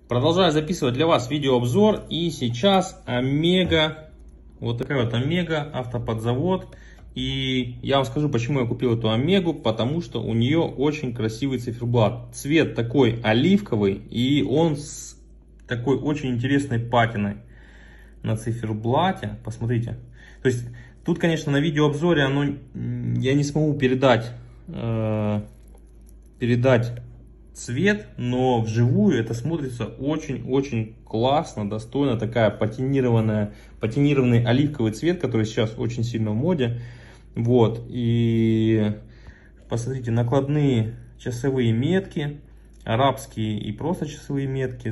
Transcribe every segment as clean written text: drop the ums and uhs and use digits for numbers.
Продолжаю записывать для вас видеообзор. И сейчас Омега, вот такая вот Омега, автоподзавод. И я вам скажу, почему я купил эту Омегу. Потому что у нее очень красивый циферблат. Цвет такой оливковый, и он с такой очень интересной патиной на циферблате. Посмотрите. То есть тут, конечно, на видеообзоре я не смогу передать цвет, но вживую это смотрится очень-очень классно, достойно. Такая патинированный оливковый цвет, который сейчас очень сильно в моде. Вот, и посмотрите, накладные часовые метки, арабские и просто часовые метки,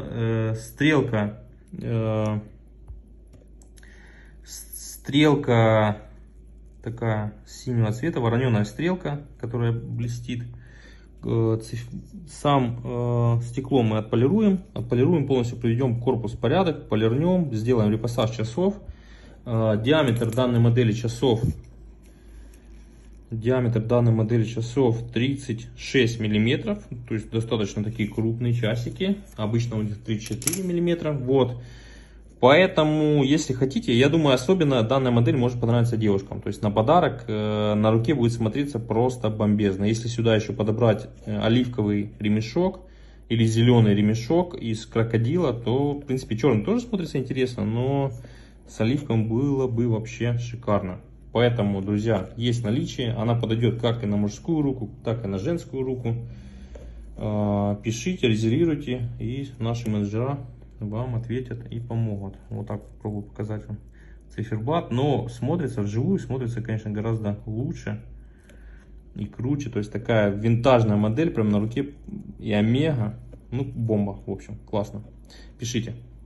стрелка такая синего цвета, вороненая стрелка, которая блестит. Сам стекло мы отполируем, полностью приведем корпус в порядок, полирнем, сделаем репассаж часов. Диаметр данной модели часов 36 миллиметров, то есть достаточно такие крупные часики. Обычно у них 34 миллиметра. Вот. Поэтому, если хотите, я думаю, особенно данная модель может понравиться девушкам. То есть на подарок на руке будет смотреться просто бомбезно. Если сюда еще подобрать оливковый ремешок или зеленый ремешок из крокодила, то, в принципе, черный тоже смотрится интересно, но с оливком было бы вообще шикарно. Поэтому, друзья, есть наличие. Она подойдет как и на мужскую руку, так и на женскую руку. Пишите, резервируйте, и наши менеджера вам ответят и помогут. Вот так попробую показать вам циферблат. Но смотрится вживую, смотрится, конечно, гораздо лучше и круче. То есть такая винтажная модель прям на руке. И Омега. Ну, бомба, в общем, классно. Пишите.